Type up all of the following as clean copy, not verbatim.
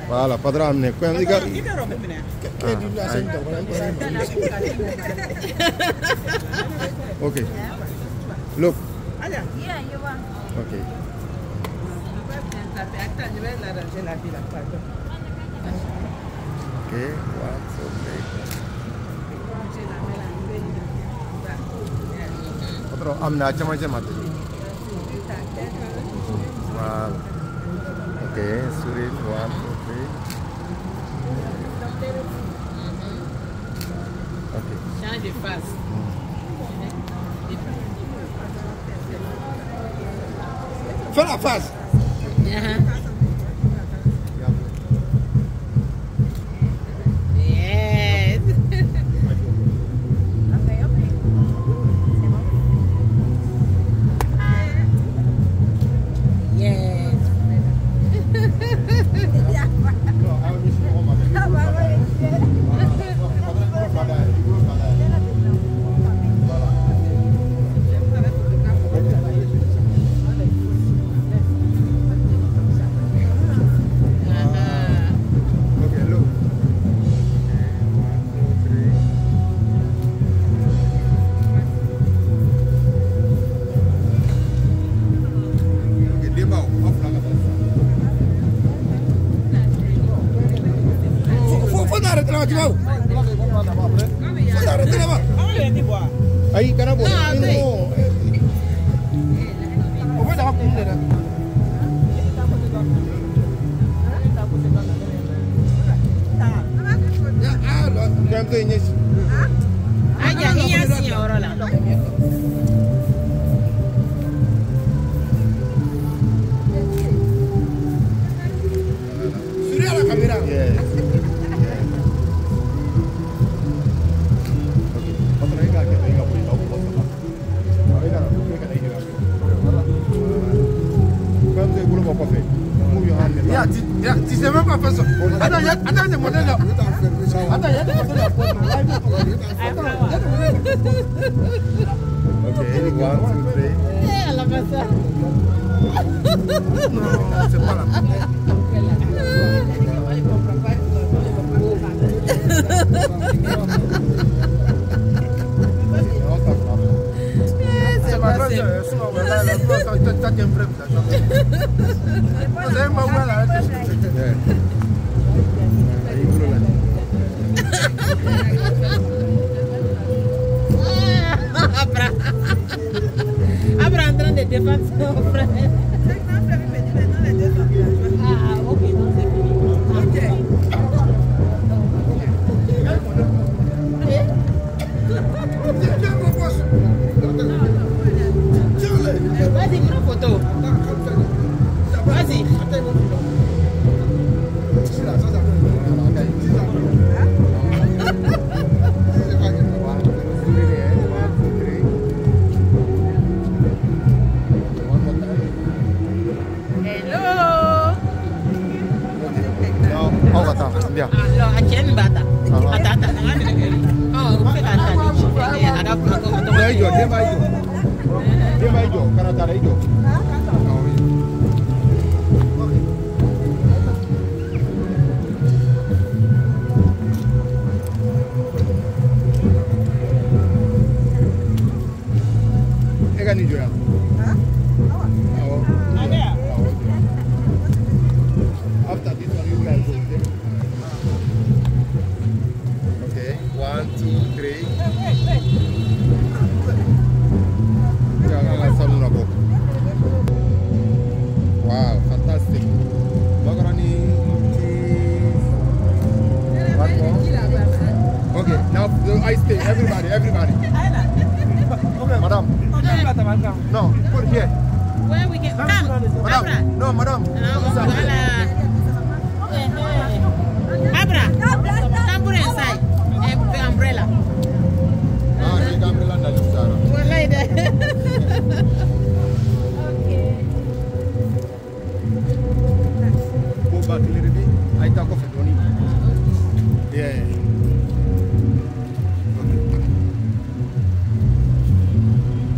Voilà, padrà amne. Qui andiamo. Okay. Look. Yeah, you want. Okay. Okay, 1, 2, 3. Padrò amne aja macam mati. Wow. Okay, Surin 1, 2, 3. Okay. Change de face. Fais la face. Yes. Yes. Okay, look. Okay, dia mau off lah kata. Faut arrêter là, tu vas où? Faut arrêter là-bas. Ahí, carajo. No, No. Faut d'avoir pour nous là. Ya, lo yang tu ini. Aja, iya sih orang lah. Sudah la kamera. Yes. Okay. Patro ingat kita ingat boleh tahu apa apa. Ingat kita ingat. Quand tu voulais pas faire. Move your hand. Ya, tu sais même pas faire ça. Attends, c'est modèle là. Attends, il y a des modèles là. Okay, 1, 2, 3. Eh, la masa. Non, c'est pas la peine. C'est pas possible. Abra en train de défendre son frère. Ah, ok, non, c'est fini. Vas-y, prends photo. Vas-y. Alors, à quel bata? Attends. Oh, on fait After this one, you guys go. Okay, 1, 2, 3. Janganlah selalu nabok. Wow, fantastic. Macaroni, cheese. One more. Okay, now the ice tea. Everybody. Okay, madam. No, put here. Where we get? Madam. No, madam. Abra, come put it inside. The umbrella. Ah, the umbrella na lusara. We're like that. Go back a little bit. I talk of it, Tony. Yeah.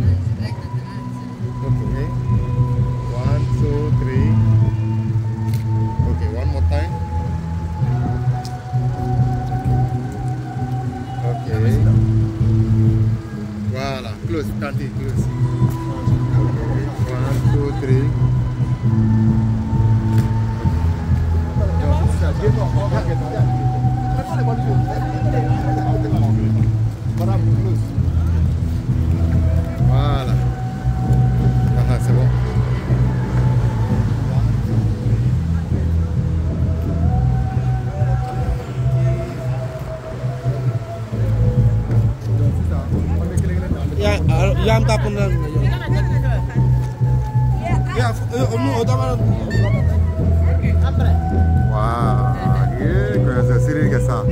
Okay. 1, 2, 3. Okay, close. 1, 2, 3. Voilà. Ah, c'est bon. Ya am tapon na. Ya, Wow, c'est sérieux que ça.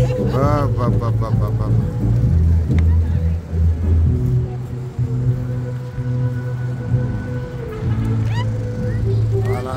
Voilà.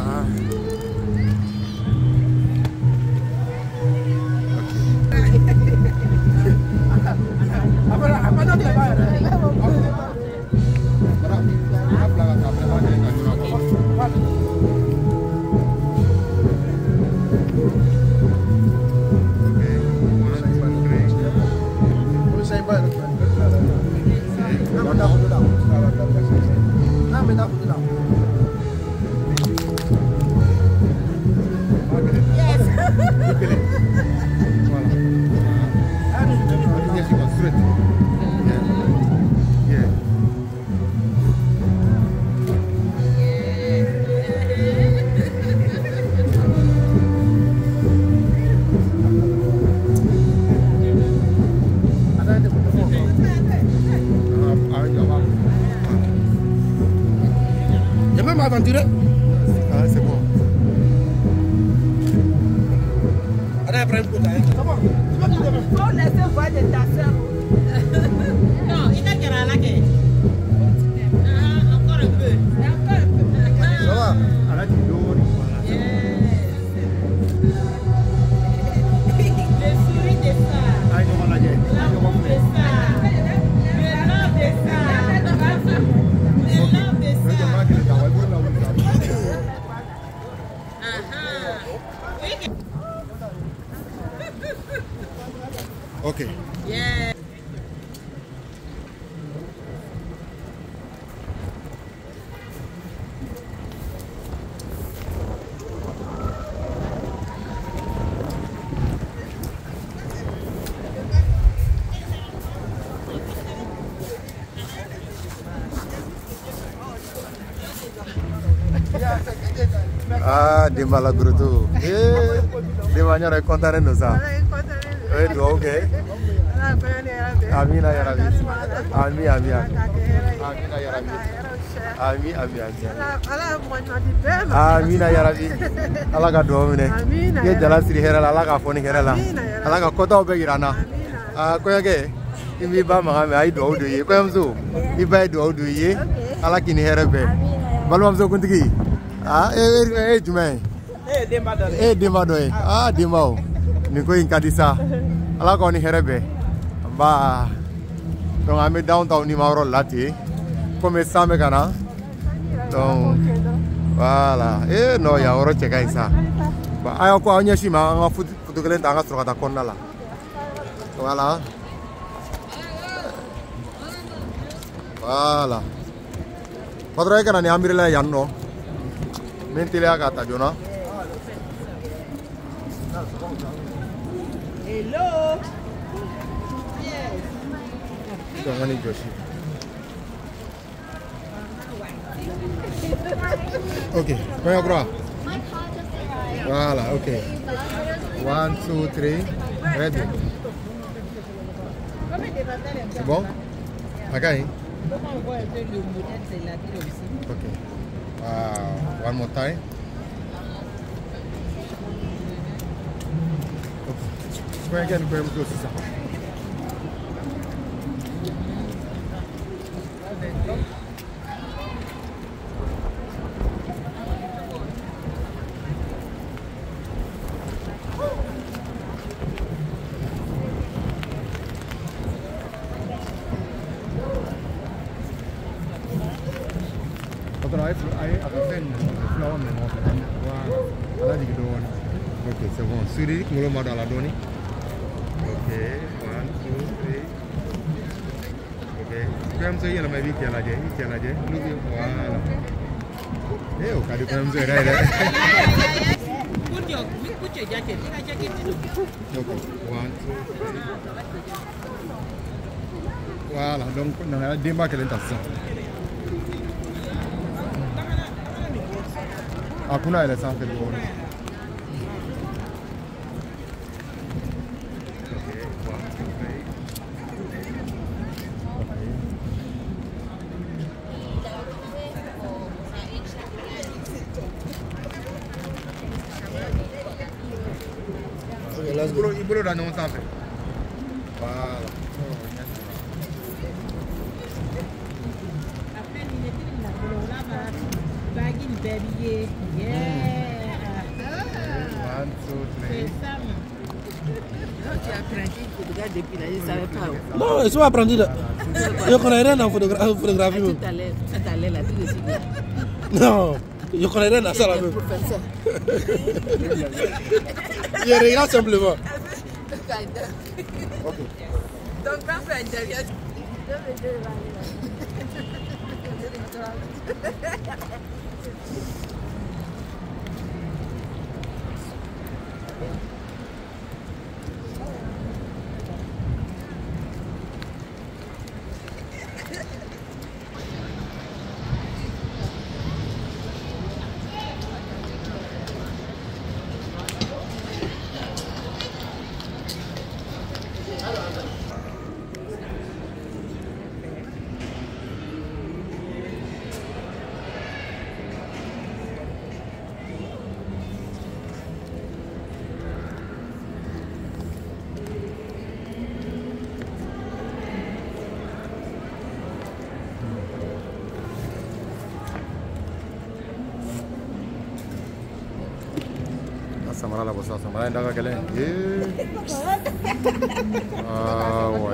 Aventure. Ah, c'est bon. Allez, après, c'est bon. Faut laisser voir de ta soeur. Non, il a qu'à la quai. Encore un peu. Ça va? Le sourire de ça. L'amour de ça. Le love de ça. Le love de ça. Ok. Yeah. Ah, Demba la Grutu. Demba nyara kontare no sa. Do okay. Amina ya Rabbi. Amin amin. Amina ya Rabbi. Amin amin amin. Amina ya Rabbi. Ala ka do mine. Ye jala siri hera la ala ka foni hera la. Ala ka kota be girana. Ah ko yake. Imi ba ma me ai do ye. Ko yamzo. Iba do ye. Ala kini hera be. Balwam zo kuntigi. Ah Jumain. Demba do. Ah Demba. Ni ko in kadisa. Ala ko ni herebe. Ba. Donc ame downtown ni mauro lati. Comme ça me kana. Donc voilà. No ya oro cheka isa. Ba ayo ko anya shima nga futu kelen tanga sura kata konna la. Voilà. Voilà. Padre kana ni amirela yanno. Mentile aga ta jona. Hello. Jangan Joshi. Okay, kau berapa? Voilà, okay. 1, 2, 3, ready. C'est bon? Okay. Okay. One more time. Okay. Again, very good. Ok, c'est bon. Souris, nous le dans la donne. Ok, 1, 2, 3. Ok. Comme ça, il y a la vie qui est là, voilà. Eh, au cas de comme ça, là. Put your jacket. Take a jacket. Okay. 1, 2, 3. Voilà, donc on a démarqué l'intention. Ah, pour nous, elle est sans faire le bon. Il peut le donner sans faire. Voilà. Après, il était là. Baguille, baby. Yeah. 1, 2, 3. C'est ça. Tu as appris le photographe depuis là, je ne savais pas. Non, je suis apprenti là. Je connais rien en photographie. Tu allais là, tout de suite. Non, je connais rien à ça là. Professeur. Je regarde simplement. Ton grand frère est derrière. Samara la bossa, Samara est d'accord qu'elle est. Ah ouais.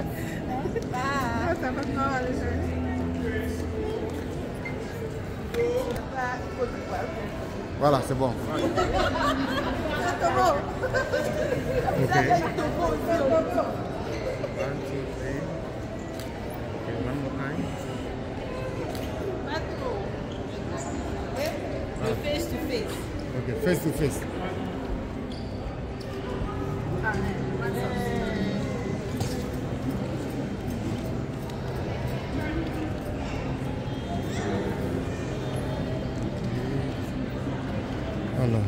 Voilà, c'est bon. Ok. 1, 2, 3. One more time. Face to face. Okay, face to face. Oh non.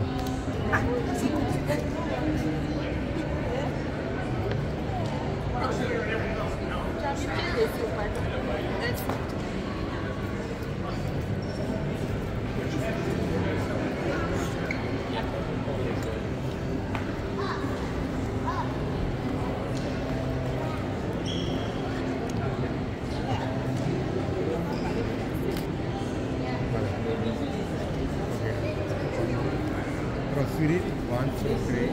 Spirit, 1, 2, 3.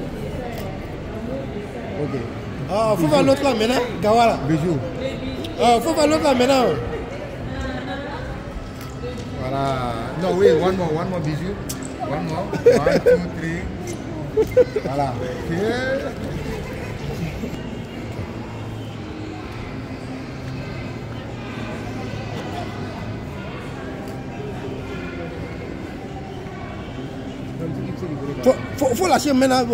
Ok. Ah, faut voir l'autre là maintenant, Gawala. Bijou. Ah, faut voir l'autre là maintenant. Voilà. No, wait, one more bijou. One more. 1, 2, 3. Voilà. Okay. Faut lâcher maintenant.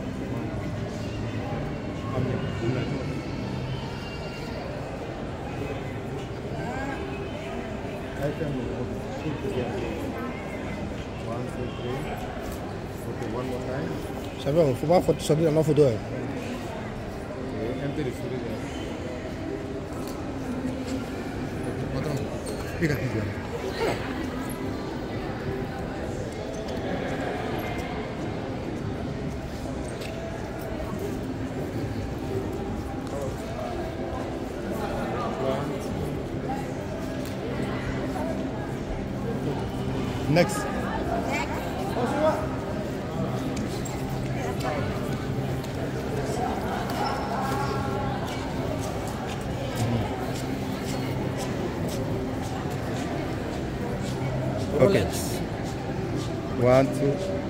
Ça va, faut pas sortir dans la photo. Un peu de sourire. Attends, regarde. Next. Okay. 1, 2.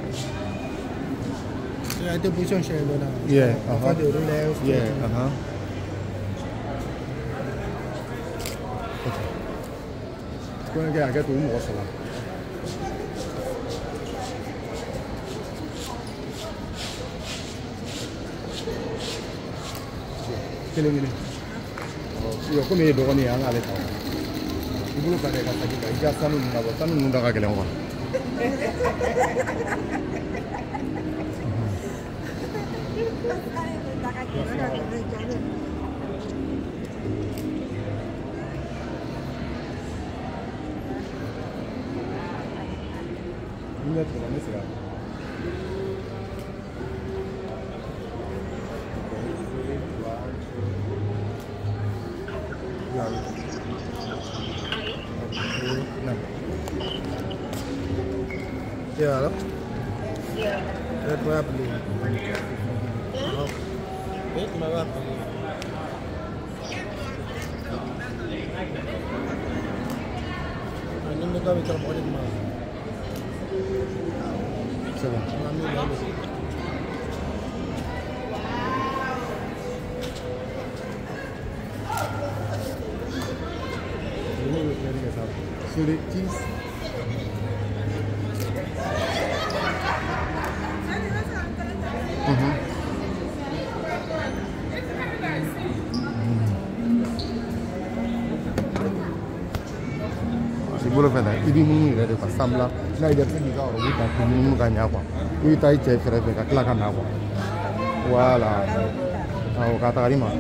Yeah, the position share now. Yeah. For the left. Yeah. Kau yang agak tu muat salah. Kini ni. Yo, kau ni dua ni yang ada tahu. Ibu lu kan dekat lagi, ijazah sanu munda kagak lewat. Ini tu mana sih? Ya, halo. Red web ni. Red web. Ini mereka bicara boleh mana? Siapa? Kami lalu. Ini dari mana? Sulit cheese. Boleh faham? Ini mungkin ada apa? Samla, nak ada segi kau, kita mungkin kan apa? Kita cek ferry ke kelakan apa? Wala, tahu kata kali mah.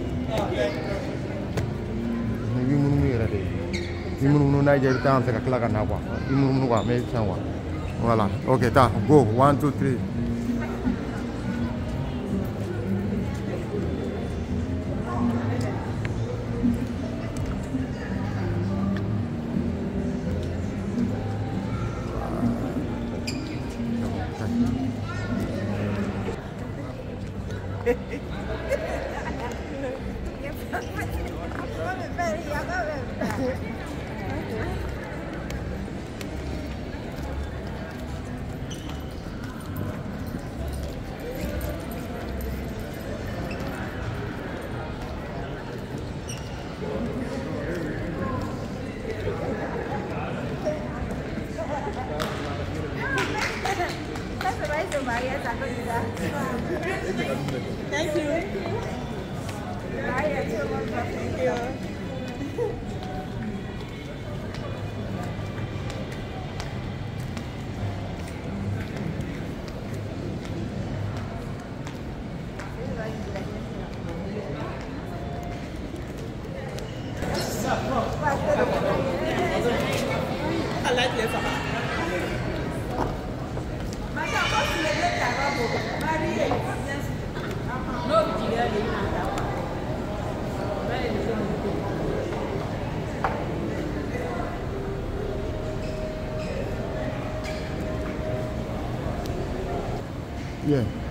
Ini mungkin ada. Ini mungkin nak jadi tahu ke kelakan apa? Ini mungkin apa? Macam apa? Wala, okay, dah, go, 1, 2, 3. Thank you. Thank you. I like this. Yeah.